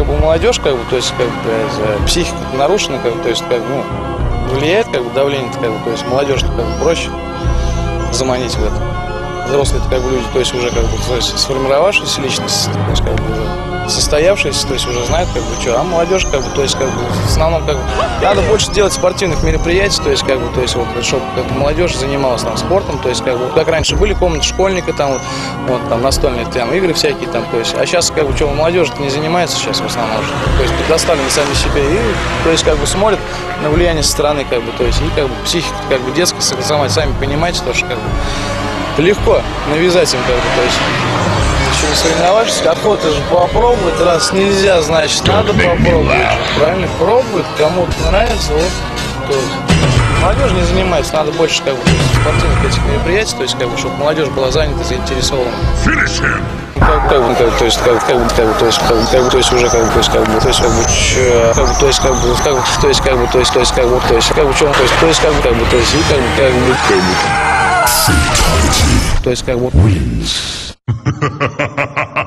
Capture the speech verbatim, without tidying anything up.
как бы молодежь, как бы, то есть как бы психика нарушена, как бы, то есть как бы, ну, влияет как бы давление, как бы, то есть молодежь как бы проще заманить в это. Взрослые как бы люди, то есть уже как бы то есть, сформировавшиеся личности, то есть как бы уже состоявшиеся, то есть уже знают как бы что, а молодежь как бы, то есть как бы в основном как бы надо больше делать спортивных мероприятий, то есть как бы, то есть вот чтобы как бы, молодежь занималась там спортом, то есть как бы как раньше были комнаты школьника там вот, вот там настольные там игры всякие там, то есть, а сейчас как бы что, молодежь не занимается сейчас в основном, то есть предоставлены сами себе и то есть как бы смотрят на влияние со стороны как бы, то есть и как бы психика как бы детская, сами понимаете, то что как бы легко навязать им как бы, то есть еще не соревновавшись, охота же попробовать, раз нельзя, значит надо попробовать, правильно, пробует, кому-то нравится, вот, то есть молодежь не занимается, надо больше как бы спортивных этих мероприятий, то есть как бы, чтобы молодежь была занята, заинтересована. Как, как бы, как, то есть, как, как бы, как бы, то есть, как бы, как бы, то есть, уже, как бы, то есть, как бы, то есть, как бы, ч, как бы, то есть, как бы, как бы, то есть, как бы, то есть, то есть, как бы, то есть, как бы, чем, то есть, то есть, как бы, как бы, то есть, и как бы, как бы, как бы, то есть, как бы, wins.